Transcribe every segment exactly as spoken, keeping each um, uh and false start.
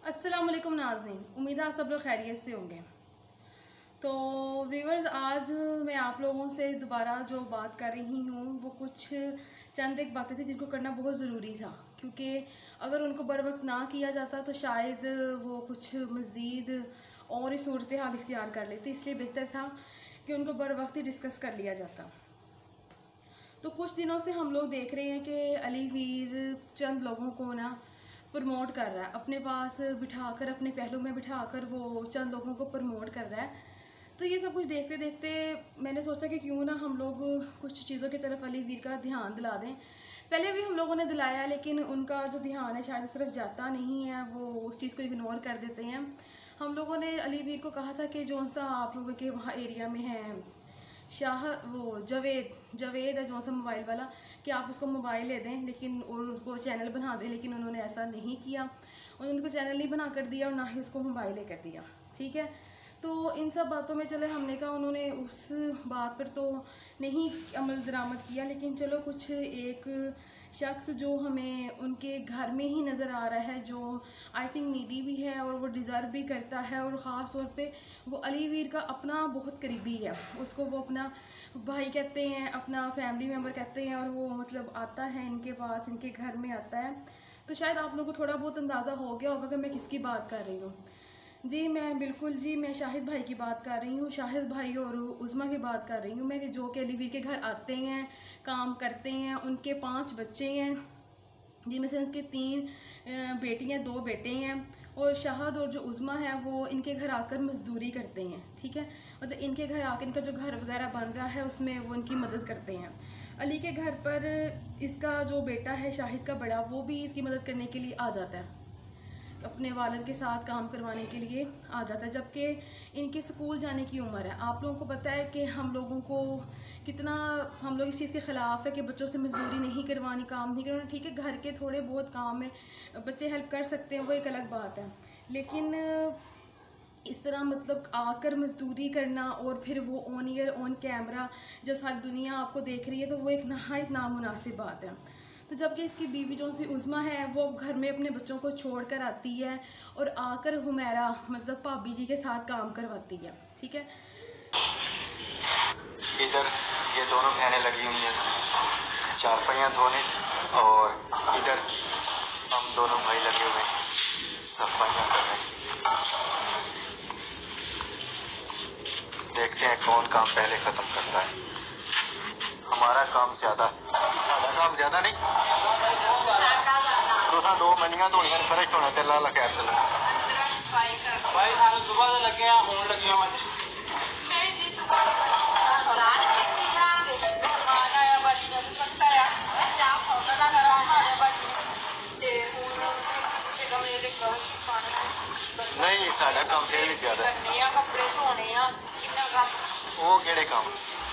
अस्सलाम वालेकुम नाज़रीन, उम्मीद है आप सब लोग खैरियत से होंगे। तो व्यूअर्स, आज मैं आप लोगों से दोबारा जो बात कर रही हूँ वो कुछ चंद एक बातें थी जिनको करना बहुत ज़रूरी था, क्योंकि अगर उनको बर वक्त ना किया जाता तो शायद वो कुछ मज़ीद और ही सूरत हाल इख्तियार कर लेते, इसलिए बेहतर था कि उनको बर वक्त ही डिस्कस कर लिया जाता। तो कुछ दिनों से हम लोग देख रहे हैं कि अली वीर चंद लोगों को ना प्रमोट कर रहा है, अपने पास बिठाकर, अपने पहलू में बिठाकर वो चंद लोगों को प्रमोट कर रहा है। तो ये सब कुछ देखते देखते मैंने सोचा कि क्यों ना हम लोग कुछ चीज़ों की तरफ अली वीर का ध्यान दिला दें। पहले भी हम लोगों ने दिलाया, लेकिन उनका जो ध्यान है शायद उस तरफ जाता नहीं है, वो उस चीज़ को इग्नोर कर देते हैं। हम लोगों ने अली वीर को कहा था कि जो सा आप लोगों के वहाँ एरिया में है शाह, वो जवेद जवेद है जो सा मोबाइल वाला, कि आप उसको मोबाइल ले दें लेकिन और उसको चैनल बना दें, लेकिन उन्होंने ऐसा नहीं किया। उन्होंने उसको चैनल नहीं बना कर दिया और ना ही उसको मोबाइल कर दिया। ठीक है, तो इन सब बातों में चले हमने कहा उन्होंने उस बात पर तो नहीं अमल दरामद किया, लेकिन चलो कुछ एक शख्स जो हमें उनके घर में ही नज़र आ रहा है, जो आई थिंक नीडी भी है और वो डिज़र्व भी करता है, और ख़ास तौर पे वो अली वीर का अपना बहुत करीबी है, उसको वो अपना भाई कहते हैं, अपना फैमिली मेम्बर कहते हैं, और वो मतलब आता है इनके पास, इनके घर में आता है। तो शायद आप लोगों को थोड़ा बहुत अंदाज़ा हो गया होगा कि मैं किसकी बात कर रही हूँ। जी मैं बिल्कुल जी मैं शाहिद भाई की बात कर रही हूँ, शाहिद भाई और उज़मा की बात कर रही हूँ मैं, कि जो कि अली वीर के घर आते हैं, काम करते हैं, उनके पांच बच्चे हैं जिनमें से उनके तीन बेटियां, दो बेटे हैं, और शाहिद और जो उज़मा है वो इनके घर आकर मजदूरी करते हैं। ठीक है, मतलब इनके घर आकर इनका जो घर वगैरह बन रहा है उसमें वो इनकी मदद करते हैं। अली के घर पर इसका जो बेटा है शाहिद का बड़ा, वो भी इसकी मदद करने के लिए आ जाता है, अपने वालिद के साथ काम करवाने के लिए आ जाता है, जबकि इनके स्कूल जाने की उम्र है। आप लोगों को पता है कि हम लोगों को कितना, हम लोग इस चीज़ के ख़िलाफ़ है कि बच्चों से मजदूरी नहीं करवानी, काम नहीं करवाना। ठीक है, घर के थोड़े बहुत काम में बच्चे हेल्प कर सकते हैं, वो एक अलग बात है, लेकिन इस तरह मतलब आकर मजदूरी करना और फिर वो ऑन ईयर ऑन कैमरा जब सारी दुनिया आपको देख रही है, तो वो एक नहायत नामुनासिब बात है। तो जबकि इसकी बीवी जो सी उज़मा है वो घर में अपने बच्चों को छोड़ कर आती है और आकर हुमैरा मतलब भाभी जी के साथ काम करवाती है। ठीक है, इधर ये दोनों बहनें लगी हुई हैं चारपाइयाँ धोने, और इधर हम दोनों भाई लगे हुए सफाइयाँ कर रहे हैं। देखते हैं कौन काम पहले खत्म करता है। हमारा काम ज्यादा, हमारा काम ज्यादा नहीं, तो दो मनिया तो फ्रेश होना चला लगा चला भाई सारे सुबह से लगे हैं, होने लगे हैं नहीं, साढ़ा काम फिर भी ज्यादा कपड़े धोने, वो केड़े काम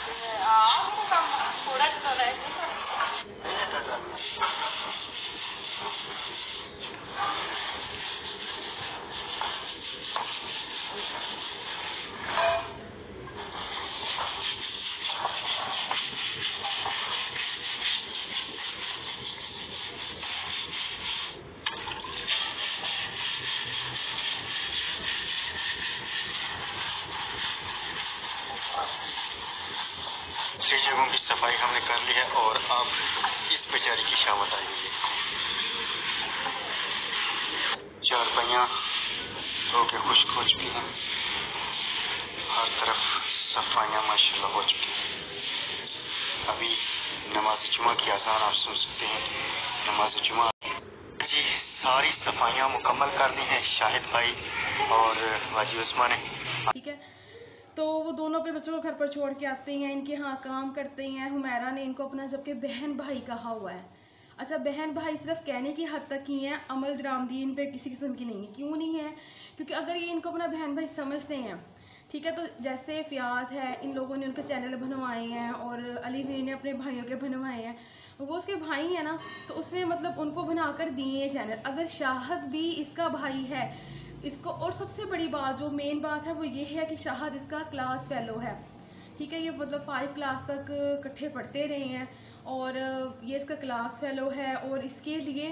जगहों की सफाई हमने कर ली है, और अब इस बेचारी की शामत आई हुई है। चारपाइयाँ धो के खुश्क हो चुकी हैं, हर तरफ सफाइयाँ माशाल्लाह हो चुकी हैं। अभी नमाज जुमा की अज़ान आप सुन सकते हैं, नमाज जुमा जी सारी सफाइयाँ मुकम्मल कर दी हैं शाहिद भाई और वाजी उस्मा ने। ठीक है, तो वो दोनों अपने बच्चों को घर पर छोड़ के आते हैं, इनके यहाँ काम करते हैं। हुमैरा ने इनको अपना जबकि बहन भाई कहा हुआ है। अच्छा, बहन भाई सिर्फ कहने की हद तक ही है, अमल दरामदी इन पे किसी किस्म की नहीं है। क्यों नहीं है? क्योंकि अगर ये इनको अपना बहन भाई समझते हैं, ठीक है, तो जैसे फ़ियाज़ है, इन लोगों ने उनके चैनल बनवाए हैं और अली वीर ने अपने भाइयों के बनवाए हैं, वो उसके भाई हैं ना, तो उसने मतलब उनको बनाकर दिए चैनल। अगर शाहिद भी इसका भाई है इसको, और सबसे बड़ी बात जो मेन बात है वो ये है कि शाहिद इसका क्लास फेलो है। ठीक है, ये मतलब फाइव क्लास तक इकट्ठे पढ़ते रहे हैं और ये इसका क्लास फेलो है, और इसके लिए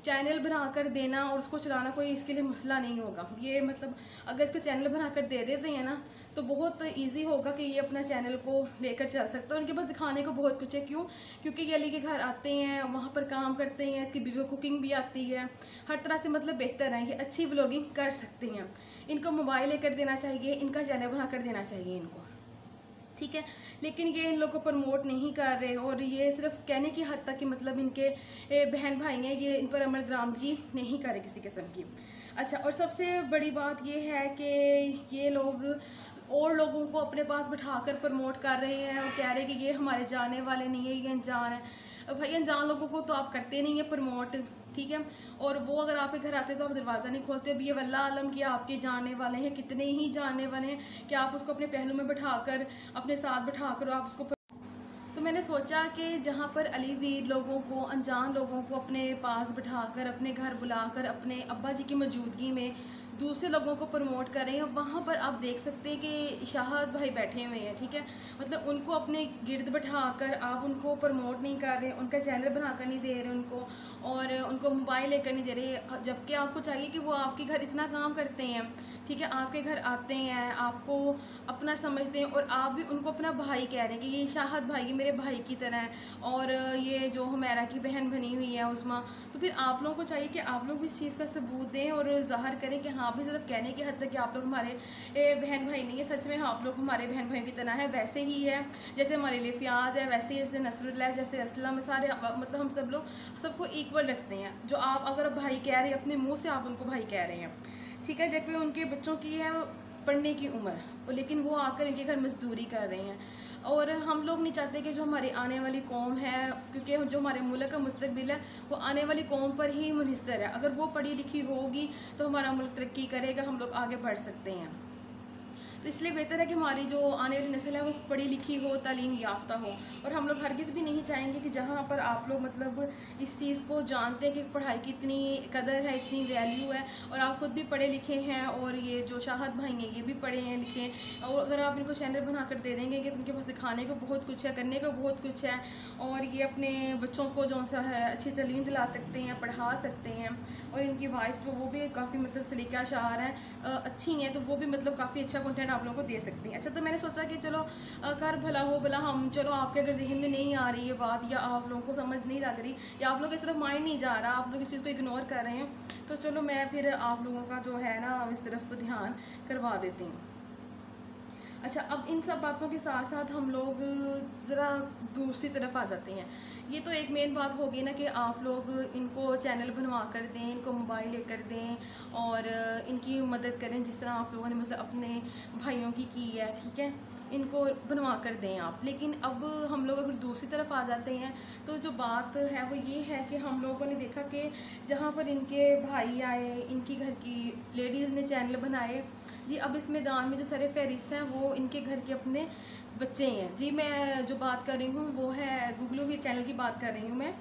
चैनल बनाकर देना और उसको चलाना कोई इसके लिए मसला नहीं होगा। ये मतलब अगर इसको चैनल बनाकर दे देते हैं ना तो बहुत इजी होगा कि ये अपना चैनल को लेकर चल सकता है। उनके पास दिखाने को बहुत कुछ है। क्यों? क्योंकि ये अली के घर आते हैं, वहाँ पर काम करते हैं, इसकी बीवी को कुकिंग भी आती है, हर तरह से मतलब बेहतर है, ये अच्छी व्लॉगिंग कर सकते हैं। इनको मोबाइल लेकर देना चाहिए, इनका चैनल बना कर देना चाहिए इनको, ठीक है। लेकिन ये इन लोगों को प्रमोट नहीं कर रहे और ये सिर्फ कहने की हद तक कि मतलब इनके बहन भाई हैं, ये इन पर अमल दरामदगी नहीं करे किसी किस्म की। अच्छा, और सबसे बड़ी बात ये है कि ये लोग और लोगों को अपने पास बिठाकर प्रमोट कर रहे हैं और कह रहे हैं कि ये हमारे जाने वाले नहीं है, ये अनजान है। भाई अनजान लोगों को तो आप करते नहीं है प्रमोट, ठीक है। और वो अगर आपके घर आते तो आप दरवाज़ा नहीं खोलते। अब ये वल्लाह आलम कि आपके जाने वाले हैं, कितने ही जाने वाले हैं कि आप उसको अपने पहलू में बिठाकर अपने साथ बिठाकर आप उसको। तो मैंने सोचा कि जहाँ पर अली वीर लोगों को, अनजान लोगों को अपने पास बिठाकर अपने घर बुलाकर अपने अब्बा जी की मौजूदगी में दूसरे लोगों को प्रमोट कर रहे हैं, वहाँ पर आप देख सकते हैं कि शाहद भाई बैठे हुए हैं, ठीक है। मतलब उनको अपने गिर्द बिठाकर आप उनको प्रमोट नहीं कर रहे, उनका चैनल बनाकर नहीं दे रहे उनको, और उनको मोबाइल लेकर नहीं दे रहे, जबकि आपको चाहिए कि वो आपके घर इतना काम करते हैं, ठीक है। आपके घर आते हैं, आपको अपना समझते हैं और आप भी उनको अपना भाई कह रहे हैं कि ये शाहद भाई ये मेरे भाई की तरह है, और ये जो हुमैरा की बहन बनी हुई है उस्मा। तो फिर आप लोगों को चाहिए कि आप लोग इस चीज़ का सबूत दें और ज़ाहिर करें कि हाँ भी सिर्फ कहने की हद तक कि आप लोग हमारे बहन भाई नहीं है, सच में आप लोग हमारे बहन भाइयों की तरह है। वैसे ही है जैसे हमारे लिए फ़ियाज़ है, वैसे ही जैसे नसरुल्लाह, जैसे असलम, सारे मतलब हम सब लोग सबको इक्वल रखते हैं। जो आप अगर भाई कह रहे हैं अपने मुँह से, आप उनको भाई कह रहे हैं, ठीक है। जबकि उनके बच्चों की है पढ़ने की उम्र, लेकिन वो आकर इनके घर मजदूरी कर रहे हैं। और हम लोग नहीं चाहते कि जो हमारी आने वाली कौम है, क्योंकि जो हमारे मुल्क का मुस्तकबिल है वो आने वाली कौम पर ही मुनहसर है। अगर वो पढ़ी लिखी होगी तो हमारा मुल्क तरक्की करेगा, हम लोग आगे बढ़ सकते हैं। तो इसलिए बेहतर है कि हमारी जो आने वाली नस्ल है वो पढ़ी लिखी हो, तालीम याफ्ता हो। और हम लोग हरगिज़ भी नहीं चाहेंगे कि जहाँ पर आप लोग मतलब इस चीज़ को जानते हैं कि पढ़ाई की इतनी कदर है, इतनी वैल्यू है, और आप ख़ुद भी पढ़े लिखे हैं और ये जो शाहद भाई हैं ये भी पढ़े हैं लिखे हैं, और अगर आप इनको चैनल बना कर दे देंगे कि उनके पास दिखाने को बहुत कुछ है, करने को बहुत कुछ है, और ये अपने बच्चों को जो सा है अच्छी तालीम दिला सकते हैं, पढ़ा सकते हैं, और इनकी वाइफ जो वो भी काफ़ी मतलब सलीका शार हैं, अच्छी हैं, तो वो भी मतलब काफ़ी अच्छा कंटेंट आप लोगों को दे सकती हैं। अच्छा, तो मैंने सोचा कि चलो कर भला हो भला हम, चलो आपके अगर जहन में नहीं आ रही है बात, या आप लोगों को समझ नहीं लग रही, या आप लोग की तरफ माइंड नहीं जा रहा, आप लोग इस चीज़ को इग्नोर कर रहे हैं, तो चलो मैं फिर आप लोगों का जो है ना इस तरफ ध्यान करवा देती हूँ। अच्छा, अब इन सब बातों के साथ साथ हम लोग ज़रा दूसरी तरफ आ जाते हैं। ये तो एक मेन बात होगी ना कि आप लोग इनको चैनल बनवा कर दें, इनको मोबाइल लेकर दें और इनकी मदद करें, जिस तरह आप लोगों ने मतलब अपने भाइयों की की है, ठीक है, इनको बनवा कर दें आप। लेकिन अब हम लोग अगर दूसरी तरफ आ जाते हैं तो जो बात है वो ये है कि हम लोगों ने देखा कि जहाँ पर इनके भाई आए, इनकी घर की लेडीज़ ने चैनल बनाए जी। अब इस मैदान में जो सर फहरिस्त हैं वो इनके घर के अपने बच्चे हैं जी। मैं जो बात कर रही हूँ वो है गुगलू वीर चैनल की बात कर रही हूँ मैं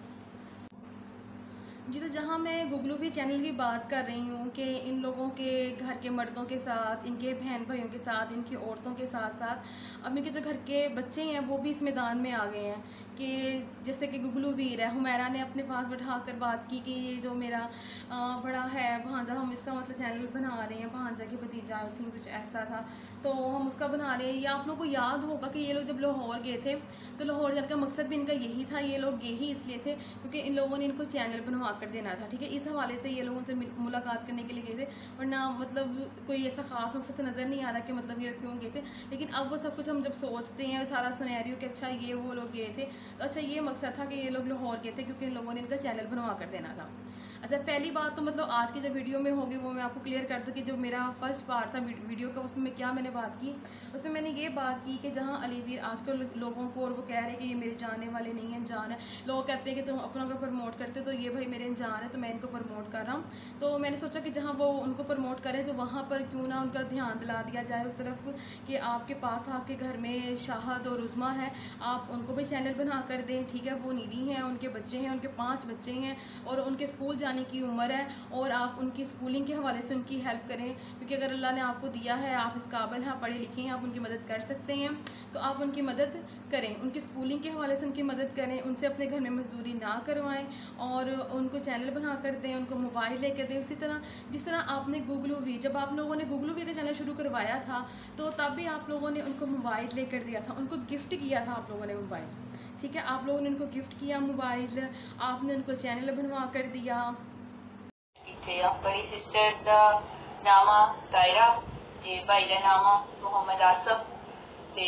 जी। तो जहाँ मैं गुगलू वीर चैनल की बात कर रही हूँ कि इन लोगों के घर के मर्दों के साथ, इनके बहन भाइयों के साथ, इनकी औरतों के साथ साथ अब इनके जो घर के बच्चे हैं वो भी इस मैदान में आ गए हैं कि जैसे कि गुगलू वीर है, हुमैरा ने अपने पास बैठा कर बात की कि ये जो मेरा आ, बड़ा है भांजा, हम इसका मतलब चैनल बना रहे हैं, भांजा की भतीजा आई थिंक कुछ ऐसा था, तो हम उसका बना रहे हैं। या आप लोगों को याद होगा कि ये लोग जब लाहौर गए थे तो लाहौर जाने का मकसद भी इनका यही था, ये लोग गए ही इसलिए थे क्योंकि इन लोगों ने इनको चैनल बनवा कर देना था, ठीक है। इस हवाले से ये लोगों से मुलाकात करने के लिए गए थे, वरना मतलब कोई ऐसा ख़ास मकसद नज़र नहीं आ रहा कि मतलब ये क्यों गए थे। लेकिन अब वो सब कुछ हम जब सोचते हैं सारा सुनहरियो कि अच्छा ये वो लोग गए थे, तो अच्छा ये मकसद था कि ये लोग लाहौर गए थे क्योंकि इन लोगों ने इनका चैनल बनवा कर देना था। अच्छा, पहली बात तो मतलब आज की जो वीडियो में होगी वो मैं आपको क्लियर कर दूँ कि जो मेरा फर्स्ट पार्ट था वीडियो का उसमें क्या मैंने बात की, उसमें मैंने ये बात की कि जहाँ अली वीर आजकल लोगों को, और वो कह रहे हैं कि ये मेरे जाने वाले नहीं हैं, जान है, लोग कहते हैं कि तुम अपनों को प्रमोट करते तो ये भाई मेरे जान है तो मैं इनको प्रमोट कर रहा हूँ। तो मैंने सोचा कि जहाँ वो उनको प्रमोट करें तो वहाँ पर क्यों ना उनका ध्यान दिला दिया जाए उस तरफ कि आपके पास आपके घर में शाहद और उज़्मा है, आप उनको भी चैनल बना कर दें, ठीक है। वो नीडी हैं, उनके बच्चे हैं, उनके पाँच बच्चे हैं और उनके स्कूल जाने की उम्र है और आप उनकी स्कूलिंग के हवाले से उनकी हेल्प करें, क्योंकि अगर अल्लाह ने आपको दिया है, आप इस काबिल हैं, पढ़े लिखे हैं, आप उनकी मदद कर सकते हैं, तो आप उनकी मदद करें, उनकी स्कूलिंग के हवाले से उनकी मदद करें, उनसे अपने घर में मजदूरी ना करवाएं और उनको चैनल बना कर दें, उनको मोबाइल लेकर दें। उसी तरह जिस तरह आपने गूगलू वी, जब आप लोगों ने गूगलू वी का चैनल शुरू करवाया था तो तब भी आप लोगों ने उनको मोबाइल लेकर दिया था, उनको गिफ्ट किया था आप लोगों ने मोबाइल, ठीक है, आप लोगों ने उनको गिफ्ट किया मोबाइल, आपने उनको चैनल बनवा कर दिया। बड़ी सिस्टर का नाम तायरा, ते भाई का नाम मोहम्मद आसफ, ते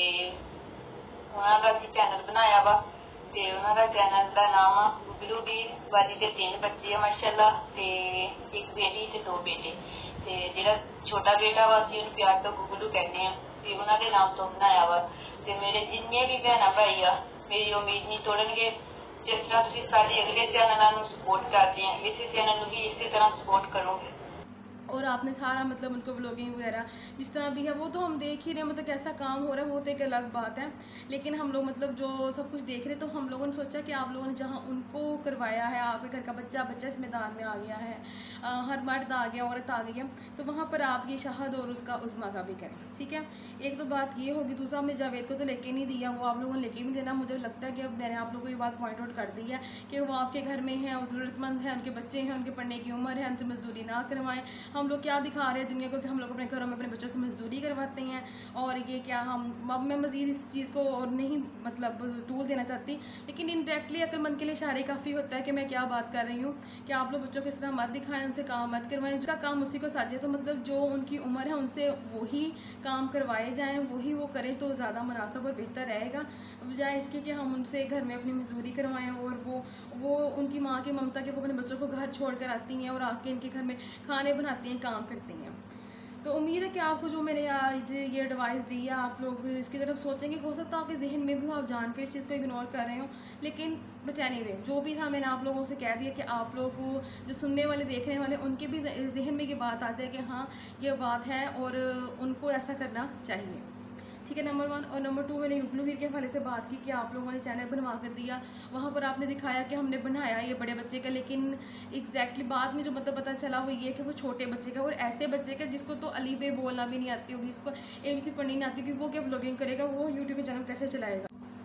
उन्होंने भी चैनल बनाया वा, ते उन्होंने चैनल का नाम गुगलू वी। वाली के तीन बच्चे है माशाल्लाह, ते एक बेटी ते दो बेटे, ते जिहड़ा छोटा बेटा वा असीं उहनूं प्यार तो गुगलू कहने आ, ते उन्होंने नाम तो बनाया वा। ते मेरे जिन्ने भी भैन भाई आ मेरी उम्मीद नहीं तोड़नगे, जिस तरह तुसीं सारे अगले चैनलों को सपोर्ट करते हैं इसी चैनल को भी इसी तरह सपोर्ट करोगे। और आपने सारा मतलब उनको व्लॉगिंग वगैरह जिस तरह भी है वो तो हम देख ही रहे हैं, मतलब कैसा काम हो रहा है वो तो एक अलग बात है, लेकिन हम लोग मतलब जो सब कुछ देख रहे तो हम लोगों ने सोचा कि आप लोगों ने जहाँ उनको करवाया है, आपके घर का बच्चा बच्चा इस मैदान में आ गया है, आ, हर मर्द आ गया, औरत आ गई है, तो वहाँ पर आप ये शहद और उसका उज़्मा का भी करें, ठीक है। एक तो बात ये होगी, दूसरा हमने जावेद को तो लेके नहीं दिया, वो आप लोगों ने लेके भी देना। मुझे लगता है कि अब मैंने आप लोगों को ये बात पॉइंट आउट कर दी है कि वो आपके घर में है, ज़रूरतमंद है, उनके बच्चे हैं, उनके पढ़ने की उम्र है, उनसे मजदूरी ना करवाएं। हम लोग क्या दिखा रहे हैं दुनिया को कि हम लोग अपने घरों में अपने बच्चों से मजदूरी करवाते हैं, और ये क्या हम, अब मैं मज़ीद इस चीज़ को और नहीं मतलब तूल देना चाहती, लेकिन इनडायरेक्टली अक्लमंद के लिए इशारे काफ़ी होता है कि मैं क्या बात कर रही हूँ कि आप लोग बच्चों को इस तरह मत दिखाएं, उनसे काम मत करवाएं, जिसका काम उसी को साझे, तो मतलब जो उनकी उम्र है उनसे वही काम करवाए जाएँ, वही वो करें तो ज़्यादा मुनासिब और बेहतर रहेगा, बजाय इसके कि हम उनसे घर में अपनी मजदूरी करवाएँ और वो वो उनकी माँ की ममता के वो अपने बच्चों को घर छोड़ कर आती हैं और आके इनके घर में खाने बनाती हैं, काम करती हैं। तो उम्मीद है कि आपको जो मैंने आज ये एडवाइस दी है आप लोग इसकी तरफ सोचेंगे। हो सकता है आपके जहन में भी हो, आप जान कर इस चीज़ को इग्नोर कर रहे हो, लेकिन बचाने में जो भी था मैंने आप लोगों से कह दिया कि आप लोग को जो सुनने वाले देखने वाले उनके भी जहन में ये बात आ जाए कि हाँ ये बात है और उनको ऐसा करना चाहिए, ठीक है, नंबर वन। और नंबर टू, मैंने गुगलू वी के हवाले से बात की कि आप लोगों ने चैनल बनवा कर दिया, वहाँ पर आपने दिखाया कि हमने बनाया ये बड़े बच्चे का, लेकिन एग्जैक्टली बाद में जो मतलब पता चला वो ये कि वो छोटे बच्चे का, और ऐसे बच्चे का जिसको तो अली बे बोलना भी नहीं आती होगी, जिसको ए बी सी पढ़नी नहीं आती होगी, वो क्या व्लॉगिंग करेगा, वो यूट्यूब का चैनल कैसे चलाएगा।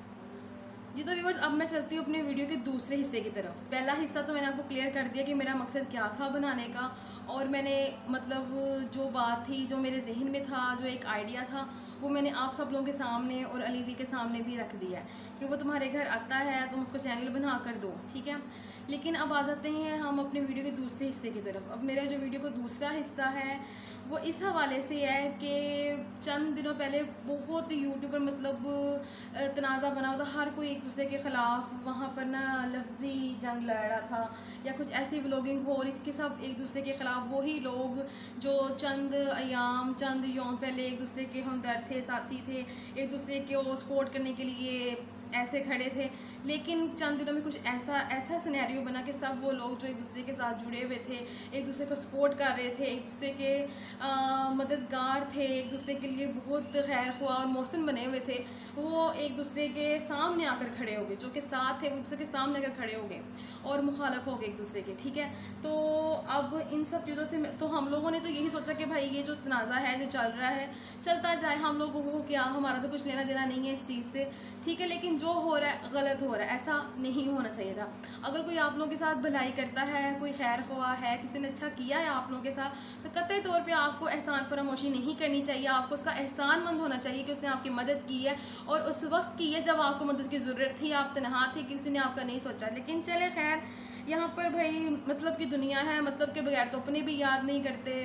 जी तो व्यूअर्स, अब मैं चलती हूँ अपने वीडियो के दूसरे हिस्से की तरफ। पहला हिस्सा तो मैंने आपको क्लियर कर दिया कि मेरा मकसद क्या था बनाने का, और मैंने मतलब जो बात थी, जो मेरे जहन में था, जो एक आइडिया था, वो मैंने आप सब लोगों के सामने और अली वी के सामने भी रख दिया है कि वो तुम्हारे घर आता है तुम उसको चैनल बना कर दो, ठीक है। लेकिन अब आ जाते हैं हम अपने वीडियो के दूसरे हिस्से की तरफ। अब मेरा जो वीडियो का दूसरा हिस्सा है वो इस हवाले से है कि चंद दिनों पहले बहुत यूट्यूबर मतलब तनाज़ा बना हुआ था, हर कोई एक दूसरे के ख़िलाफ़ वहाँ पर ना लफ्ज़ी जंग लड़ रहा था या कुछ ऐसी व्लॉगिंग हो रही थी कि सब एक दूसरे के ख़िलाफ़, वही लोग जो चंद अयाम चंद यौम पहले एक दूसरे के हमदर्द थे, साथी थे, एक दूसरे को सपोर्ट करने के लिए ऐसे खड़े थे, लेकिन चंद दिनों में कुछ ऐसा ऐसा सिनेरियो बना कि सब वो लोग जो एक दूसरे के साथ जुड़े हुए थे, एक दूसरे को सपोर्ट कर रहे थे, एक दूसरे के आ, मददगार थे, एक दूसरे के लिए बहुत खैर ख्वाह और मौसम बने हुए थे, वो एक दूसरे के सामने आकर खड़े हो गए, जो कि साथ थे वो एक दूसरे के सामने आकर खड़े हो गए और मुखालफ हो गए एक दूसरे के, ठीक है। तो अब इन सब चीज़ों से तो हम लोगों ने तो यही सोचा कि भाई ये जो तनाज़ा है जो चल रहा है चलता जाए, हम लोगों को क्या, हमारा तो कुछ लेना देना नहीं है इस चीज़ से, ठीक है, लेकिन जो हो रहा है गलत हो रहा है, ऐसा नहीं होना चाहिए था। अगर कोई आप लोगों के साथ भलाई करता है, कोई खैर ख्वाह है, किसी ने अच्छा किया है आप लोगों के साथ, तो कतई तौर पे आपको एहसान फरामोशी नहीं करनी चाहिए, आपको उसका एहसानमंद होना चाहिए कि उसने आपकी मदद की है और उस वक्त की है जब आपको मदद की ज़रूरत थी, आप तनहा थे, किसी ने आपका नहीं सोचा। लेकिन चले खैर, यहाँ पर भाई मतलब की दुनिया है, मतलब के बगैर तो अपने भी याद नहीं करते,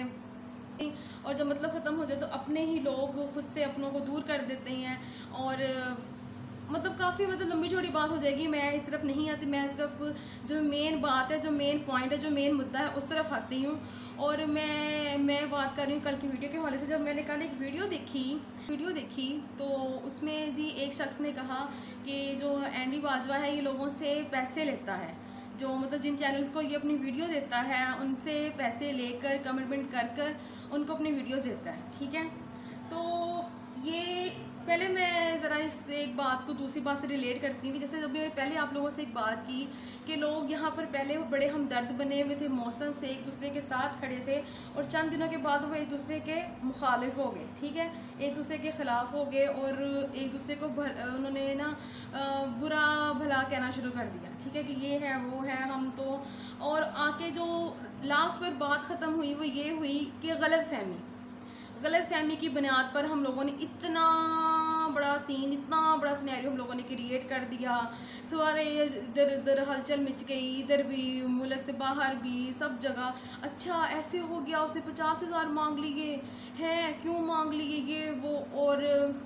और जब मतलब ख़त्म हो जाए तो अपने ही लोग खुद से अपनों को दूर कर देते हैं, और मतलब काफ़ी मतलब लंबी चौड़ी बात हो जाएगी। मैं इस तरफ नहीं आती, मैं इस तरफ जो मेन बात है, जो मेन पॉइंट है, जो मेन मुद्दा है उस तरफ आती हूँ। और मैं मैं बात कर रही हूँ कल की वीडियो के हवाले से। जब मैंने कल एक वीडियो देखी वीडियो देखी तो उसमें जी एक शख्स ने कहा कि जो एंडी बाजवा है ये लोगों से पैसे लेता है, जो मतलब जिन चैनल्स को ये अपनी वीडियो देता है उनसे पैसे लेकर कमिटमेंट कर कर उनको अपनी वीडियोज़ देता है, ठीक है। तो ये पहले मैं ज़रा इस एक बात को दूसरी बात से रिलेट करती हूँ कि जैसे जब मैंने पहले आप लोगों से एक बात की कि लोग यहाँ पर पहले वो बड़े हमदर्द बने हुए थे, मौसम से एक दूसरे के साथ खड़े थे, और चंद दिनों के बाद वो एक दूसरे के मुखालिफ हो गए, ठीक है, एक दूसरे के ख़िलाफ़ हो गए और एक दूसरे को भर उन्होंने ना बुरा भला कहना शुरू कर दिया, ठीक है, कि ये है वो है हम तो। और आके जो लास्ट पर बात ख़त्म हुई वो ये हुई कि गलत फहमी गलत फहमी की बुनियाद पर हम लोगों ने इतना बड़ा सीन इतना बड़ा सिनेरियो हम लोगों ने क्रिएट कर दिया। सारे इधर उधर हलचल मच गई, इधर भी मुल्क से बाहर भी सब जगह, अच्छा ऐसे हो गया, उसने पचास हज़ार मांग लिए हैं, क्यों मांग लिए ये वो, और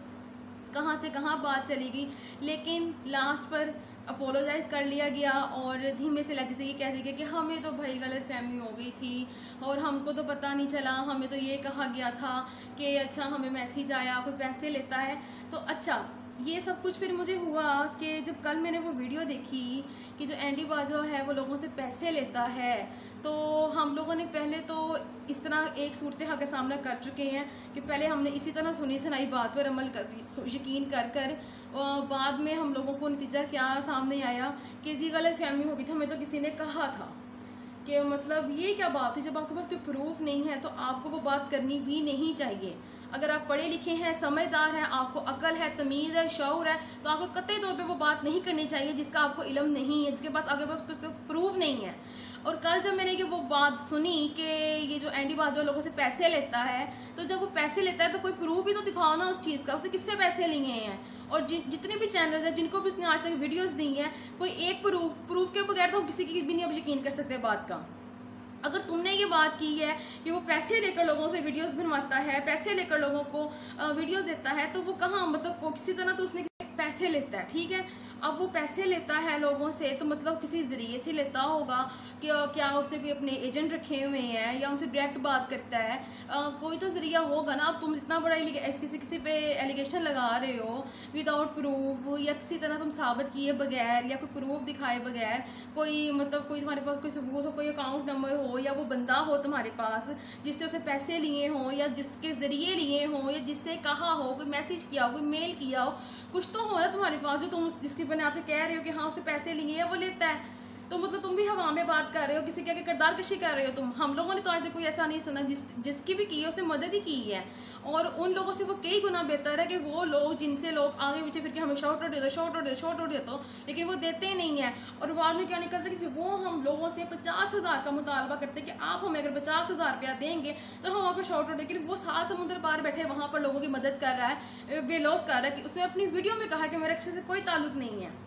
कहाँ से कहाँ बात चली गई। लेकिन लास्ट पर अपोलोजाइज़ कर लिया गया और धीमे से लहजे से ये कह दिया कि हमें तो भाई गलत फहमी हो गई थी और हमको तो पता नहीं चला, हमें तो ये कहा गया था कि अच्छा हमें मैसेज आया कोई पैसे लेता है। तो अच्छा ये सब कुछ फिर मुझे हुआ कि जब कल मैंने वो वीडियो देखी कि जो एंडी बाजवा है वो लोगों से पैसे लेता है, तो हम लोगों ने पहले तो इस तरह एक सूरत हाल का सामना कर चुके हैं कि पहले हमने इसी तरह सुनी सुनाई बात पर अमल कर यकीन कर कर बाद में हम लोगों को नतीजा क्या सामने आया कि जी गलत फहमी हो गई थी, हमें तो किसी ने कहा था कि मतलब ये क्या बात है। जब आपके पास कोई प्रूफ नहीं है तो आपको वो बात करनी भी नहीं चाहिए। अगर आप पढ़े लिखे हैं, समझदार हैं, आपको अकल है, तमीज़ है, शऊर है, तो आपको कतई तौर पे वो बात नहीं करनी चाहिए जिसका आपको इल्म नहीं है, जिसके पास आपके पास उसका प्रूफ नहीं है। और कल जब मैंने ये वो बात सुनी कि ये जो एंडी बाजवा लोगों से पैसे लेता है, तो जब वो पैसे लेता है तो कोई प्रूफ भी तो दिखाओ ना उस चीज़ का, उसने किससे पैसे लिए हैं। और जि, जितने भी चैनल्स हैं जिनको भी उसने आज तक वीडियोस दी हैं, कोई एक प्रूफ प्रूफ के बगैर तो हम किसी की भी नहीं अब यकीन कर सकते बात का। अगर तुमने ये बात की है कि वो पैसे लेकर लोगों से वीडियोस बनवाता है, पैसे लेकर लोगों को वीडियोस देता है, तो वो कहाँ मतलब को किसी तरह तो उसने पैसे लेता है, ठीक है। अब वो पैसे लेता है लोगों से तो मतलब किसी ज़रिए से लेता होगा कि क्या उसने कोई अपने एजेंट रखे हुए हैं या उनसे डायरेक्ट बात करता है, आ, कोई तो ज़रिया होगा ना। अब तुम इतना बड़ा किसी किसी पे एलिगेशन लगा रहे हो विदाउट प्रूफ या किसी तरह तुम साबित किए बगैर या कोई प्रूफ दिखाए बगैर, कोई मतलब कोई तुम्हारे पास कोई सबूत हो, कोई अकाउंट नंबर हो या वो बंदा हो तुम्हारे पास जिससे उसने पैसे लिए हों या जिसके ज़रिए लिए हों या जिससे कहा हो, कोई मैसेज किया हो, कोई मेल किया हो, कुछ तो हो ना तुम्हारे पास जो तुम जिसकी बने आप कह रहे हो कि हाँ उसने पैसे लिए या वो लेता है। तो मतलब तुम भी हवा में बात कर रहे हो, किसी के आगे किरदार कशी कर रहे हो तुम। हम लोगों ने तो आज तक कोई ऐसा नहीं सुना, जिस जिसकी भी की है उसने मदद ही की है। और उन लोगों से वो कई गुना बेहतर है कि वो लोग जिनसे लोग आगे पीछे फिर के हमें शॉर्ट आउट दे दो शॉर्ट आउट दे दो शॉर्ट आउट दे दो, लेकिन वो देते नहीं है। और बाद में क्या निकलता है कि वो हम लोगों से पचास हज़ार का मुतालबा करते हैं कि आप हमें अगर पचास हज़ार रुपया देंगे तो हम आपको शॉर्ट आउट, लेकिन वो सात समुद्र पार बैठे वहाँ पर लोगों की मदद कर रहा है, बेलौस कर रहा है। कि उसने अपनी वीडियो में कहा कि मेरे अक्षर से कोई ताल्लुक नहीं है।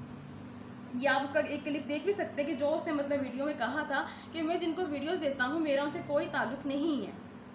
या आप उसका एक क्लिप देख भी सकते हैं कि जो उसने मतलब वीडियो में कहा था कि मैं जिनको वीडियोस देता हूँ मेरा उनसे कोई ताल्लुक नहीं है।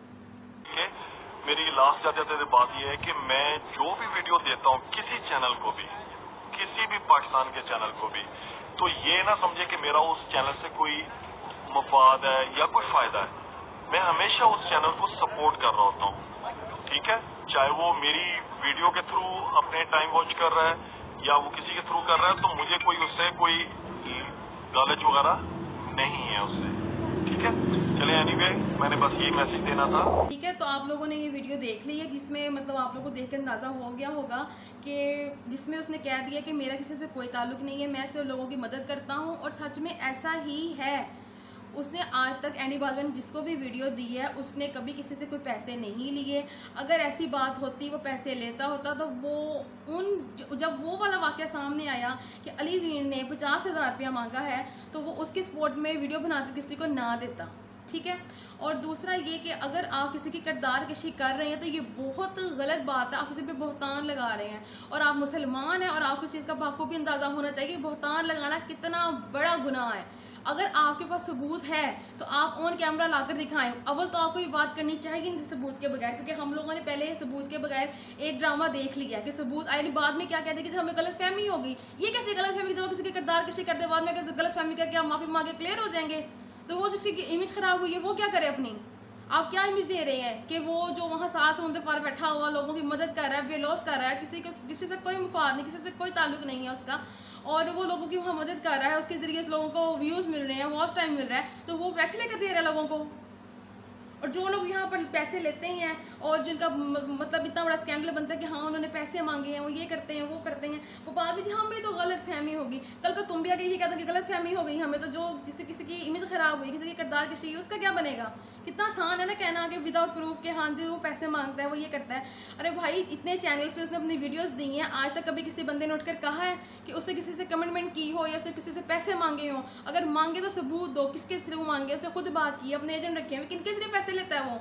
मेरी लास्ट जाते जाते बात यह है कि मैं जो भी वीडियो देता हूँ किसी चैनल को भी, किसी भी पाकिस्तान के चैनल को भी, तो ये ना समझे कि मेरा उस चैनल से कोई मफाद है या कोई फायदा है। मैं हमेशा उस चैनल को सपोर्ट कर रहा होता हूँ, ठीक है, चाहे वो मेरी वीडियो के थ्रू अपने टाइम वॉच कर रहा है या वो किसी के थ्रू कर रहा है, तो मुझे कोई उससे कोई लालच वगैरह नहीं है उससे, ठीक है। चलिए एनीवे मैंने बस ये मैसेज देना था, ठीक है। तो आप लोगों ने ये वीडियो देख ली है जिसमें मतलब आप लोगों को देख कर अंदाज़ा हो गया होगा कि जिसमें उसने कह दिया कि मेरा किसी से कोई ताल्लुक नहीं है, मैं सिर्फ लोगों की मदद करता हूँ। और सच में ऐसा ही है। उसने आज तक एंडी बाजवा ने जिसको भी वीडियो दी है उसने कभी किसी से कोई पैसे नहीं लिए। अगर ऐसी बात होती वो पैसे लेता होता तो वो उन जब वो वाला वाक़या सामने आया कि अली वीर ने पचास हज़ार रुपया मांगा है तो वो उसके सपोर्ट में वीडियो बनाकर किसी को ना देता, ठीक है। और दूसरा ये कि अगर आप किसी की किरदार कशी कर रहे हैं तो ये बहुत गलत बात है, आप किसी पे बहतान लगा रहे हैं और आप मुसलमान हैं और आपको इस चीज़ का बाखूबी अंदाज़ा होना चाहिए कि बहतान लगाना कितना बड़ा गुनाह है। अगर आपके पास सबूत है तो आप ऑन कैमरा लाकर दिखाएं। अव्वल तो आपको ये बात करनी चाहिए नहीं सबूत के बगैर, क्योंकि हम लोगों ने पहले सबूत के बगैर एक ड्रामा देख लिया कि सबूत आए बाद में क्या कहते हैं कि हमें गलत फहमी हो गई। ये कैसे गलत फहमी, जब किसी के किरदार किसी करते बाद में गलत फहमी करके आप माफ़ी मांगे क्लियर हो जाएंगे, तो वो जिसकी इमेज खराब हुई है वो क्या करे अपनी। आप क्या इमेज दे रहे हैं कि वो जो वहाँ सात समुद्र पार बैठा हुआ लोगों की मदद कर रहा है, बेलौस कर रहा है, किसी को किसी से कोई मुफाद नहीं, किसी से कोई ताल्लुक नहीं है उसका, और वो लोगों की वहाँ मदद कर रहा है, उसके ज़रिए लोगों को व्यूज़ मिल रहे हैं, वॉच टाइम मिल रहा है, तो वो पैसे लेकर दे रहा है लोगों को। और जो लोग यहाँ पर पैसे लेते हैं और जिनका मतलब इतना बड़ा स्कैंडल बनता है कि हाँ उन्होंने पैसे मांगे हैं, वो ये करते हैं वो करते हैं, वो बाद में जहाँ भी तो गलत फहमी होगी। कल को तुम भी आगे यही कहते कि गलत फहमी हो गई हमें, तो जो जिससे किसी की इमेज खराब हुई, किसी की किरदार की शी, उसका क्या बनेगा? कितना आसान है ना कहना कि विदाउट प्रूफ के हाँ जी वो पैसे मांगता है, वो ये करता है। अरे भाई इतने चैनल्स पे उसने अपनी वीडियोस दी हैं, आज तक कभी किसी बंदे ने उठकर कहा है कि उसने किसी से कमिटमेंट की हो या उसने किसी से पैसे मांगे हो? अगर मांगे तो सबूत दो, किसके थ्रू मांगे? उसने खुद बात की, अपने एजेंट रखे हुए, किनके जरिए पैसे लेता है वो?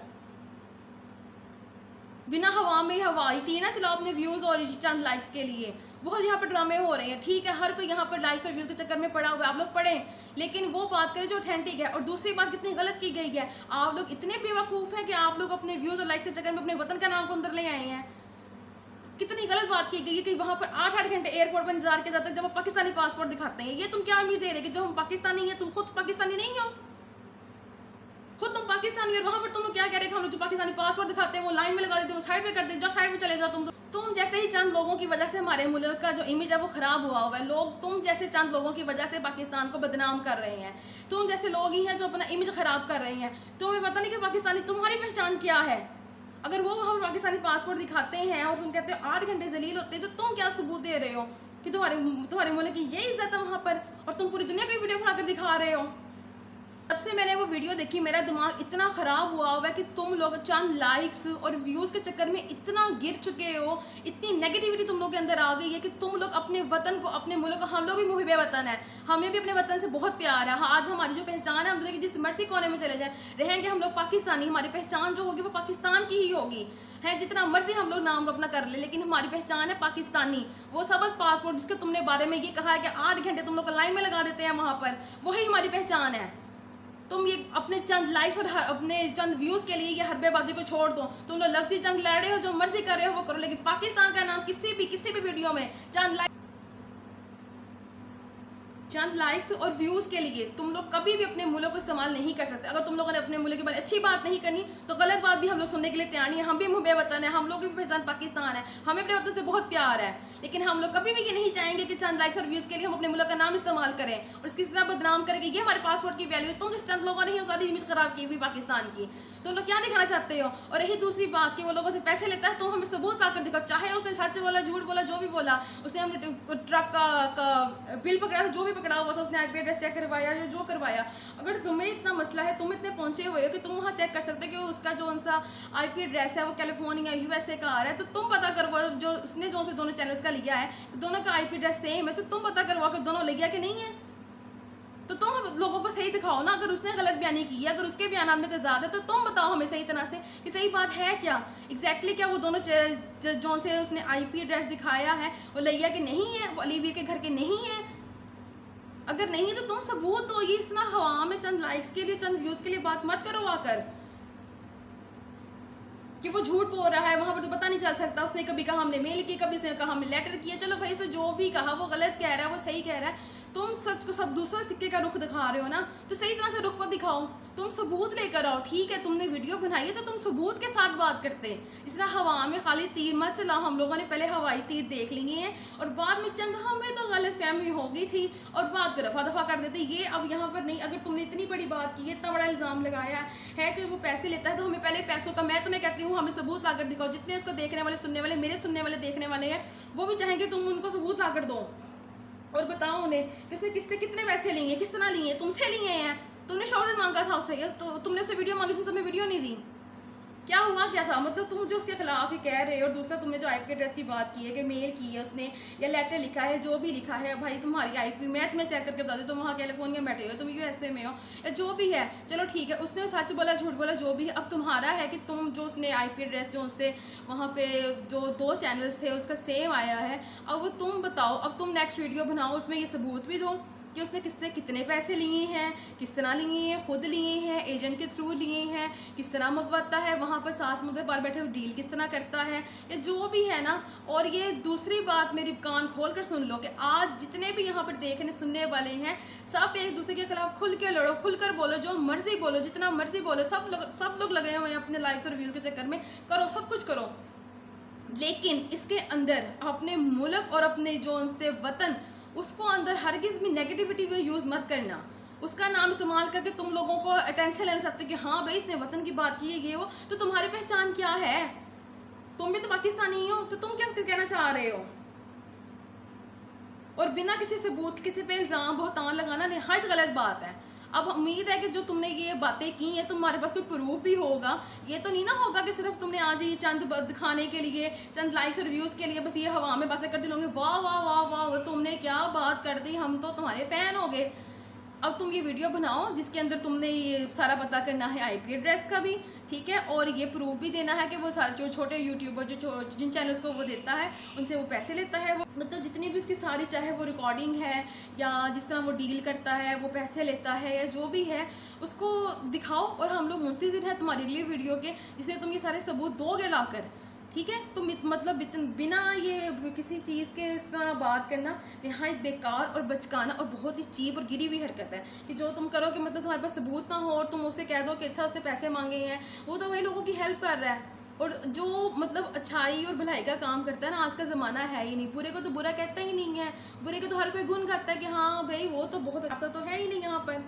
बिना हवा में हवाई थी ना चलाओ अपने व्यूज और चंद लाइक्स के लिए। बहुत यहाँ पर ड्रामे हो रहे हैं, ठीक है, हर कोई यहाँ पर लाइक्स और व्यूज के चक्कर में पड़ा हुआ है, आप लोग पढ़ें, लेकिन वो बात करें जो ऑथेंटिक है। और दूसरी बात कितनी गलत की गई है, आप लोग इतने बेवकूफ़ हैं कि आप लोग अपने व्यूज और लाइक्स के चक्कर में अपने वतन का नाम को अंदर ले आए हैं। कितनी गलत बात की गई है कि वहाँ पर आठ आठ घंटे एयरपोर्ट पर इंतजार किया जाता है जब आप पाकिस्तानी पासपोर्ट दिखाते हैं। ये तुम क्या उम्मीद दे रहे कि जो हम पाकिस्तानी हैं, तुम खुद पाकिस्तानी नहीं हो? खुद तुम पाकिस्तानी और वहाँ पर तुम लोग क्या कह रहे हैं कि हम लोग जो पाकिस्तानी पासपोर्ट दिखाते हैं वो लाइन में लगा देते हैं, वो साइड में कर देते, जो साइड में चले जाओ तुम। तुम जैसे ही चंद लोगों की वजह से हमारे मुल्क का जो इमेज है वो खराब हुआ हुआ है। लोग तुम जैसे चंद लोगों की वजह से पाकिस्तान को बदनाम कर रहे हैं। तुम जैसे लोग ही हैं जो अपना इमेज खराब कर रहे हैं। तुम्हें पता नहीं कि पाकिस्तानी तुम्हारी पहचान क्या है? अगर वो हम पाकिस्तानी पासपोर्ट दिखाते हैं और तुम कहते हो आठ घंटे जलील होते हैं, तो तुम क्या सबूत दे रहे हो कि तुम्हारे तुम्हारे मुल्क की ये इज्जत है वहाँ पर, और तुम पूरी दुनिया की वीडियो बनाकर दिखा रहे हो? तब से मैंने वो वीडियो देखी, मेरा दिमाग इतना ख़राब हुआ हुआ है कि तुम लोग चंद लाइक्स और व्यूज़ के चक्कर में इतना गिर चुके हो, इतनी नेगेटिविटी तुम लोग के अंदर आ गई है कि तुम लोग अपने वतन को, अपने मुल्क को, हम लोग भी मुहिब वतन है, हमें भी अपने वतन से बहुत प्यार है। हाँ, आज हमारी जो पहचान है, हम दुनिया के जिस मर्जी कोने में चले जाएं, रहेंगे हम लोग पाकिस्तानी, हमारी पहचान जो होगी वो पाकिस्तान की ही होगी। है जितना मर्जी हम लोग नाम अपना कर ले, लेकिन हमारी पहचान है पाकिस्तानी। वो सबज पासपोर्ट जिसके तुमने बारे में ये कहा है कि आठ घंटे तुम लोग लाइन में लगा देते हैं वहाँ पर, वही हमारी पहचान है। तुम ये अपने चंद लाइक्स और अपने चंद व्यूज के लिए ये हरबेबाजी को छोड़ दो। तुम लोग लफ्जी जंग लड़ रहे हो, जो मर्जी कर रहे हो वो करो, लेकिन पाकिस्तान का नाम किसी भी किसी भी वीडियो में चंद लाइक चंद लाइक्स और व्यूज के लिए तुम लोग कभी भी अपने मुल्क को इस्तेमाल नहीं कर सकते। अगर तुम लोगों ने अपने मुल्क के बारे में अच्छी बात नहीं करनी तो गलत बात भी हम लोग सुनने के लिए तैयार नहीं है। हम भी मुहब्बे वतन है, हम लोग की पहचान पाकिस्तान है, हमें अपने वतन से बहुत प्यार है, लेकिन हम लोग कभी भी ये नहीं चाहेंगे कि चंद लाइक्स और व्यूज के लिए हम अपने मुल्क का नाम इस्तेमाल करें और इसकी तरह बदनाम करें कि ये हमारे पासपोर्ट की वैल्यू है। तुम जिस चंद लोगों ने ही सारी इमेज खराब की हुई पाकिस्तान की, तुम लोग क्या दिखाना चाहते हो? और यही दूसरी बात कि वो लोगों से पैसे लेता है, तो हमें सबूत ला कर दिखाओ, चाहे उसने सच बोला, झूठ बोला, जो भी बोला, उसने हमने ट्रक का, का बिल पकड़ा था, जो भी पकड़ा हुआ था, उसने आईपी एड्रेस चेक करवाया या जो करवाया। अगर तुम्हें इतना मसला है, तुम इतने पहुंचे हुए हो कि तुम वहाँ चेक कर सकते हो कि उसका जो उनसा आईपी एड्रेस है वो कैलिफोर्निया यूएसए का आ रहा है, तो तुम पता करवाओ। जो उसने जो से दोनों चैनल्स का लिया है, तो दोनों का आईपी एड्रेस सेम है, तो तुम पता करवाओ कि दोनों लिया कि नहीं है। तो तुम लोगों को सही दिखाओ ना। अगर उसने गलत बयानी की है, अगर उसके बयान में तजाद है, तो तुम बताओ हमें सही तरह से कि सही बात है क्या, एग्जैक्टली क्या वो दोनों जो से उसने आईपी एड्रेस दिखाया है वो लिया कि नहीं है, वो अलीवीर के घर के नहीं है। अगर नहीं तो तुम सबूत दो। ये इतना हवा में चंद लाइक्स के लिए, चंद व्यूज के लिए बात मत करो आकर कि वो झूठ बोल रहा है। वहां पर तो पता नहीं चल सकता, उसने कभी कहा हमने मेल की, कभी उसने कहा हमने लेटर किया। चलो भाई, तो जो भी कहा वो गलत कह रहा है, वो सही कह रहा है। तुम सच को सब दूसरे सिक्के का रुख दिखा रहे हो ना, तो सही तरह से रुख को दिखाओ, तुम सबूत लेकर आओ। ठीक है, तुमने वीडियो बनाई है तो तुम सबूत के साथ बात करते। इस तरह हवा में खाली तीर मत चलाओ। हम लोगों ने पहले हवाई तीर देख लिए हैं और बाद में चंद हमें तो गलत फहमी हो गई थी और बात को रफा दफा कर देते। ये अब यहाँ पर नहीं। अगर तुमने इतनी बड़ी बात की है, इतना बड़ा इल्ज़ाम लगाया है कि वो पैसे लेता है, तो हमें पहले पैसों का, मैं तुम्हें कहती हूँ, हमें सबूत लाकर दिखाओ। जितने उसको देखने वाले, सुनने वाले, मेरे सुनने वाले, देखने वाले हैं, वो भी चाहेंगे तुम उनको सबूत लाकर दो और बताओ उन्हें कि उसने किससे कितने पैसे लिए, किस तरह लिए, तुमसे लिए हैं। तुमने शॉर्ट मांगा था उससे, तो तुमने उससे वीडियो मांगी थी, तुम्हें वीडियो नहीं दी। क्या हुआ, क्या था? मतलब तुम जो उसके खिलाफ ही कह रहे हो। और दूसरा, तुमने जो आईपी एड्रेस की बात की है कि मेल की है उसने या लेटर लिखा है, जो भी लिखा है, भाई तुम्हारी आईपी मैं तुम्हें चेक करके बता दूँ, तुम वहाँ कैलिफोर्निया में बैठे हो, तुम यूएसए में हो या जो भी है, चलो ठीक है, उसने सच बोला, झूठ बोला, जो भी है। अब तुम्हारा है कि तुम जो उसने आईपी एड्रेस जो उससे वहाँ पे जो दो चैनल्स थे उसका सेम आया है, अब वो तुम बताओ। अब तुम नेक्स्ट वीडियो बनाओ, उसमें ये सबूत भी दो कि उसने किससे कितने पैसे लिए हैं, किस तरह लिए हैं, खुद लिए हैं, एजेंट के थ्रू लिए हैं, किस तरह मंगवाता है, वहाँ पर सास मुद्दे पर बैठे हुए डील किस तरह करता है, या जो भी है ना। और ये दूसरी बात, मेरी कान खोल कर सुन लो कि आज जितने भी यहाँ पर देखने सुनने वाले हैं, सब एक दूसरे के खिलाफ खुल के लड़ो, खुल कर बोलो, जो मर्जी बोलो, जितना मर्जी बोलो। सब लोग सब लोग लगे हुए हैं अपने लाइक्स और व्यूज़ के चक्कर में, करो, सब कुछ करो, लेकिन इसके अंदर अपने मुल्क और अपने जो उनसे वतन, उसको अंदर हरगिज़ भी नेगेटिविटी में यूज़ मत करना। उसका नाम इस्तेमाल करके तुम लोगों को अटेंशन लेना चाहते हो कि हाँ भाई इसने वतन की बात की है ये वो, तो तुम्हारी पहचान क्या है? तुम भी तो पाकिस्तानी हो, तो तुम क्या कहना चाह रहे हो? और बिना किसी सबूत किसी पे इल्ज़ाम बहुतान लगाना निहायत गलत बात है। अब उम्मीद है कि जो तुमने ये बातें की हैं तुम्हारे पास कोई प्रूफ भी होगा। ये तो नहीं ना होगा कि सिर्फ तुमने आज ये चंद दिखाने के लिए, चंद लाइक्स और व्यूज़ के लिए बस ये हवा में बातें कर दी, लोग वाह वाह वाह वाह तुमने क्या बात कर दी, हम तो तुम्हारे फ़ैन हो गए। अब तुम ये वीडियो बनाओ जिसके अंदर तुमने ये सारा पता करना है आईपी एड्रेस का भी, ठीक है, और ये प्रूफ भी देना है कि वो सारे जो छोटे यूट्यूबर जो जिन चैनल्स को वो देता है उनसे वो पैसे लेता है, वो मतलब जितनी भी उसकी सारी चाहे वो रिकॉर्डिंग है या जिस तरह वो डील करता है, वो पैसे लेता है या जो भी है उसको दिखाओ। और हम लोग मुंतज़िर हैं तुम्हारे लिए वीडियो के जिसमें तुम ये सारे सबूत दोगे लाकर, ठीक है। तो मतलब बिना ये किसी चीज़ के इस तरह बात करना नहायत बेकार और बचकाना और बहुत ही चीप और गिरी हुई हरकत है कि जो तुम करो कि मतलब तुम्हारे पास सबूत ना हो और तुम उससे कह दो कि अच्छा उसने पैसे मांगे हैं, वो तो वही लोगों की हेल्प कर रहा है। और जो मतलब अच्छाई और भलाई का काम करता है ना, आज का ज़माना है ही नहीं, बुरे को तो बुरा कहता ही नहीं है, बुरे को तो हर कोई गुण करता है कि हाँ भाई वो तो बहुत अच्छा तो है ही नहीं यहाँ पर।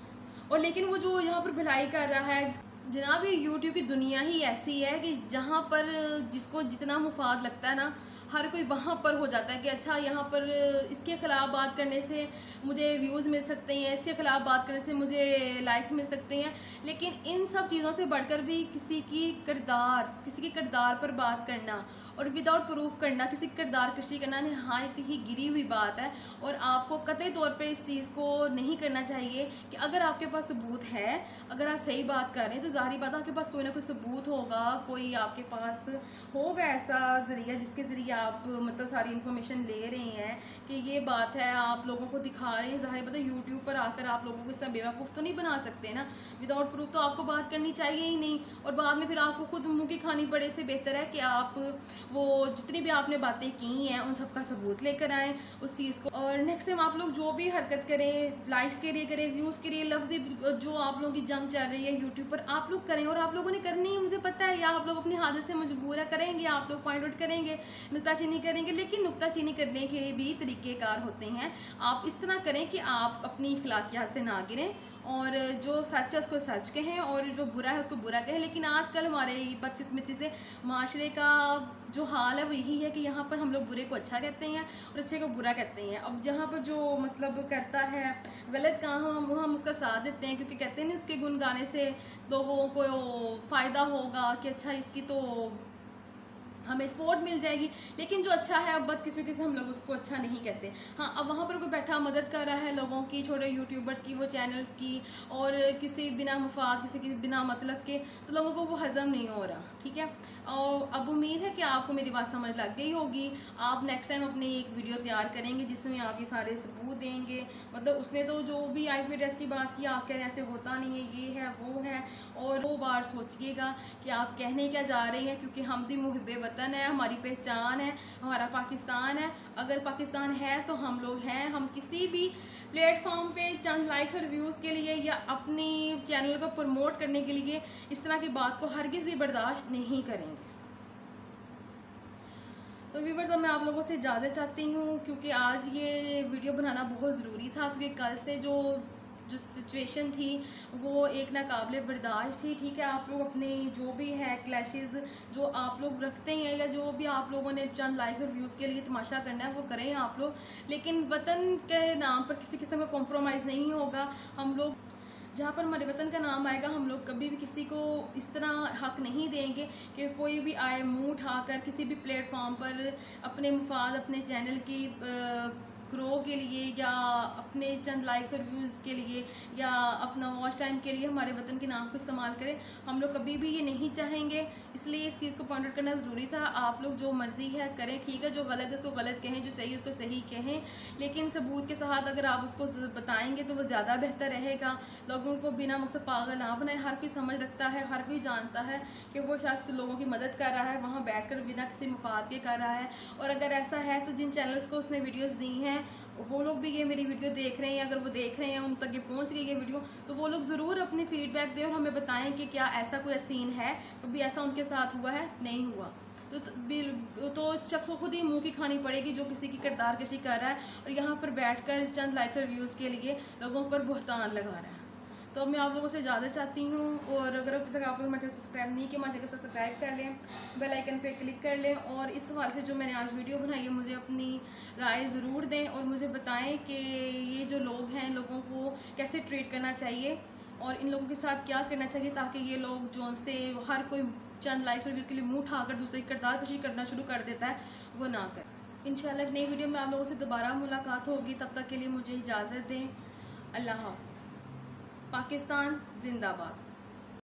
और लेकिन वो जो यहाँ पर भलाई कर रहा है जनाब, ये यूट्यूब की दुनिया ही ऐसी है कि जहाँ पर जिसको जितना मुफाद लगता है ना हर कोई वहाँ पर हो जाता है कि अच्छा यहाँ पर इसके ख़िलाफ़ बात करने से मुझे व्यूज़ मिल सकते हैं, इसके ख़िलाफ़ बात करने से मुझे लाइक्स मिल सकते हैं। लेकिन इन सब चीज़ों से बढ़कर भी किसी की किरदार किसी के किरदार पर बात करना और विदाउट प्रूफ करना, किसी किरदार कशी करना नहायत ही गिरी हुई बात है। और आपको कतई तौर पे इस चीज़ को नहीं करना चाहिए कि अगर आपके पास सबूत है, अगर आप सही बात कर रहे हैं तो ज़ाहिर बात है आपके पास कोई ना कोई सबूत होगा, कोई आपके पास होगा ऐसा ज़रिया जिसके ज़रिए आप मतलब सारी इन्फॉर्मेशन ले रहे हैं कि ये बात है, आप लोगों को दिखा रहे हैं। ज़ाहिर बात है यूट्यूब पर आकर आप लोगों को इसका बेवकूफ़ तो नहीं बना सकते ना, विदाउट प्रूफ तो आपको बात करनी चाहिए ही नहीं। और बाद में फिर आपको खुद मुँह की खानी पड़े से बेहतर है कि आप वो जितनी भी आपने बातें की हैं उन सब का सबूत लेकर आएँ उस चीज़ को। और नेक्स्ट टाइम आप लोग जो भी हरकत करें, लाइक्स के लिए करें, व्यूज़ के लिए, लफ्ज़ी जो आप लोगों की जंग चल रही है यूट्यूब पर आप लोग करें। और आप लोगों ने करनी है मुझे पता है, या आप लोग अपनी हालत से मजबूर करेंगे, आप लोग पॉइंट आउट करेंगे, नुक्ताचीनी करेंगे, लेकिन नुक्ताचीनी करने के भी तरीक़ेकार होते हैं। आप इस तरह करें कि आप अपनी अखलाकियात से ना गिरें और जो सच है उसको सच कहें और जो बुरा है उसको बुरा कहें। लेकिन आजकल हमारे बदकिस्मती से माशरे का जो हाल है वो यही है कि यहाँ पर हम लोग बुरे को अच्छा कहते हैं और अच्छे को बुरा कहते हैं। अब जहाँ पर जो मतलब करता है गलत काम हम हम उसका साथ देते हैं, क्योंकि कहते हैं ना उसके गुण गाने से लोगों को फ़ायदा होगा कि अच्छा इसकी तो हमें सपोर्ट मिल जाएगी। लेकिन जो अच्छा है अब बदकिस्मती से हम लोग उसको अच्छा नहीं कहते। हाँ, अब वहाँ पर कोई बैठा मदद कर रहा है लोगों की, छोटे यूट्यूबर्स की, वो चैनल्स की, और किसी बिना मुफाद किसी की बिना मतलब के, तो लोगों को वो हज़म नहीं हो रहा, ठीक है। और अब उम्मीद है कि आपको मेरी बात समझ लग गई होगी। आप नेक्स्ट टाइम अपनी एक वीडियो तैयार करेंगे जिसमें आप ये सारे सबूत देंगे। मतलब उसने तो जो भी आई पी एड्रेस की बात की, आप कह रहे हैं ऐसे होता नहीं है, ये है वो है, और वो बार सोचिएगा कि आप कहने क्या जा रहे हैं, क्योंकि हम भी मुहिब्बे वतन है, हमारी पहचान है, हमारा पाकिस्तान है। अगर पाकिस्तान है तो हम लोग हैं। हम किसी भी प्लेटफॉर्म पे चंद लाइक्स और व्यूज़ के लिए या अपनी चैनल को प्रमोट करने के लिए इस तरह की बात को हरगिज़ भी बर्दाश्त नहीं करेंगे। तो व्यूअर्स, अब मैं आप लोगों से इजाज़त चाहती हूँ, क्योंकि आज ये वीडियो बनाना बहुत ज़रूरी था, क्योंकि कल से जो जो सिचुएशन थी वो एक नाकाबिले बर्दाश्त थी, ठीक है। आप लोग अपने जो भी है क्लैशेस जो आप लोग रखते हैं या जो भी आप लोगों ने चंद लाइक्स और व्यूज़ के लिए तमाशा करना है वो करें आप लोग, लेकिन वतन के नाम पर किसी किस्म का कॉम्प्रोमाइज़ नहीं होगा। हम लोग जहाँ पर हमारे वतन का नाम आएगा हम लोग कभी भी किसी को इस तरह हक नहीं देंगे कि कोई भी आए मुंह उठाकर किसी भी प्लेटफॉर्म पर अपने मुफाद, अपने चैनल की ग्रो के लिए या अपने चंद लाइक्स और व्यूज़ के लिए या अपना वॉच टाइम के लिए हमारे वतन के नाम को इस्तेमाल करें। हम लोग कभी भी ये नहीं चाहेंगे, इसलिए इस चीज़ को पॉइंट आउट करना ज़रूरी था। आप लोग जो मर्ज़ी है करें, ठीक है। जो गलत है उसको गलत कहें, जो सही है उसको सही कहें, लेकिन सबूत के साथ अगर आप उसको बताएंगे तो वो ज़्यादा बेहतर रहेगा। लोगों को बिना मकसद पागल ना बनाए। हर कोई समझ रखता है, हर कोई जानता है कि वो शख्स लोगों की मदद कर रहा है, वहाँ बैठ कर बिना किसी मुफाद के कर रहा है। और अगर ऐसा है तो जिन चैनल्स को उसने वीडियोज़ दी हैं वो लोग भी ये मेरी वीडियो देख रहे हैं, अगर वो देख रहे हैं उन तक ये पहुंच गई ये वीडियो, तो वो लोग ज़रूर अपनी फीडबैक दें और हमें बताएं कि क्या ऐसा कोई सीन है, कभी ऐसा उनके साथ हुआ है, नहीं हुआ। तो तो इस शख्स को खुद ही मुंह की खानी पड़ेगी जो किसी की किरदार कशी कर रहा है और यहाँ पर बैठकर चंद लाइक्स और व्यूज़ के लिए लोगों पर बुहतान लगा रहा है। तो मैं आप लोगों से इजाज़त चाहती हूँ, और अगर अभी तक आप लोग मेरे चैनल सब्सक्राइब नहीं किया, मेरे चैनल सब्सक्राइब कर लें, बेल आइकन पे क्लिक कर लें, और इस हवाले से जो मैंने आज वीडियो बनाई है मुझे अपनी राय ज़रूर दें और मुझे बताएं कि ये जो लोग हैं लोगों को कैसे ट्रीट करना चाहिए और इन लोगों के साथ क्या करना चाहिए ताकि ये लोग जो से हर कोई चंद लाइक्स और व्यूज़ के लिए मुँह उठाकर दूसरे की किरदार कशी करना शुरू कर देता है वो ना कर। इंशाल्लाह एक नई वीडियो में आप लोगों से दोबारा मुलाकात होगी, तब तक के लिए मुझे इजाज़त दें। अल्लाह हाफ़िज़। पाकिस्तान जिंदाबाद।